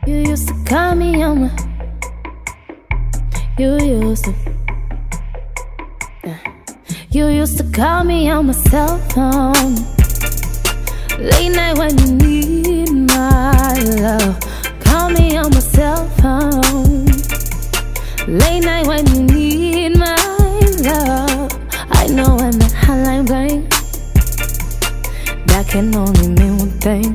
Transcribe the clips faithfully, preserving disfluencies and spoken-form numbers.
You used to call me on my. You used to. Yeah. You used to call me on my cell phone. Late night when you need my love. Call me on my cell phone. Late night when you need my love. I know when that hotline bling, that can only mean one thing.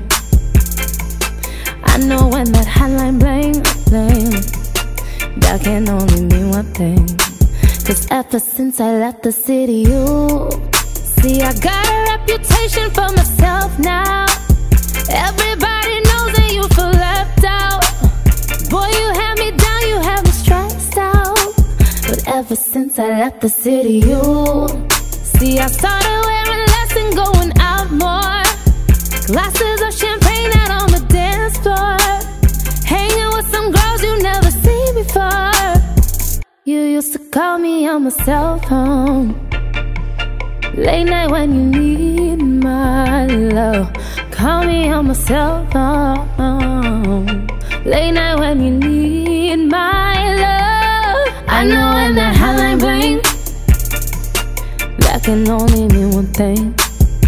I know when that hotline bling, bling, that can only mean one thing. Cause ever since I left the city, you see, I got a reputation for myself now. Everybody knows that you feel left out. Boy, you had me down, you had me stressed out. But ever since I left the city, you see, I started wearing less and going out more. Glasses of champagne out on the dance floor, hanging with some girls you never seen before. You used to call me on my cell phone. Late night when you need my love. Call me on my cell phone. Late night when you need my love. I know when that hotline bling, that can only mean one thing.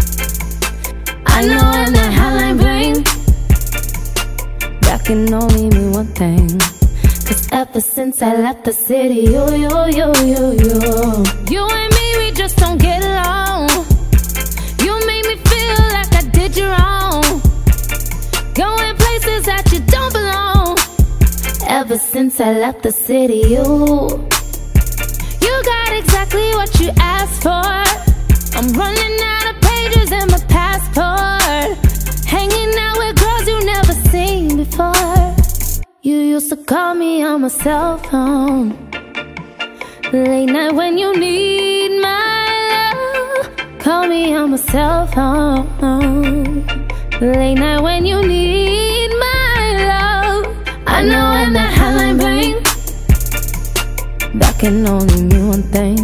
I know when that hotline bling, that can only mean one thing. Cause ever since I left the city, you, you, you, you, you You and me, we just don't get along. You make me feel like I did you wrong, going places that you don't belong. Ever since I left the city, you You got exactly what you asked for. I'm running out of pages in my passport, hanging out with girls you never seen before. You used to call me on my cell phone. Late night when you need my love. Call me on my cell phone. Late night when you need my love. I know when that hotline bling, that can only mean one thing.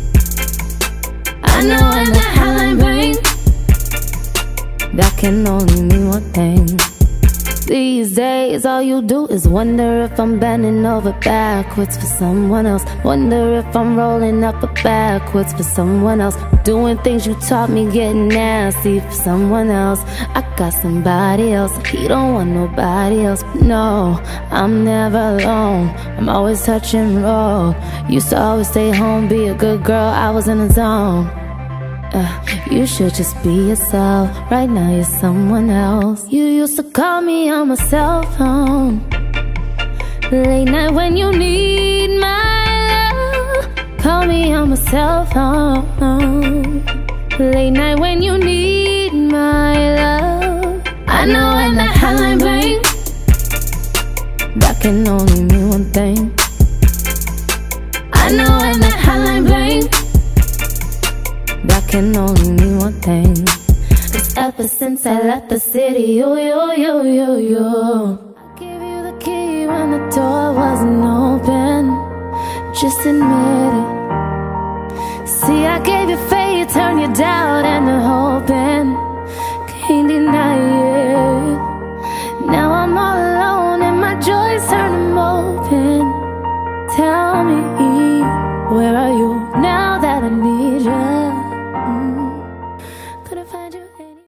I know when that hotline bling, that can only mean one thing. These days all you do is wonder if I'm bending over backwards for someone else. Wonder if I'm rolling up a backwards for someone else. Doing things you taught me, getting nasty for someone else. I got somebody else, he don't want nobody else. No, I'm never alone, I'm always touch and roll. Used to always stay home, be a good girl, I was in the zone. Uh, you should just be yourself. Right now you're someone else. You used to call me on my cell phone. Late night when you need my love. Call me on my cell phone. Late night when you need my love. I know when that hotline bling, that can only mean one thing. I know when that hotline bling, that can only mean one thing. Cause ever since I left the city, you, you, you, you, you I gave you the key when the door wasn't open. Just admit it. See, I gave you faith, turned your doubt into hoping. Can't deny it. Now I'm all alone and my joys turn them open. Tell me, where are you now that I need you? Couldn't find you.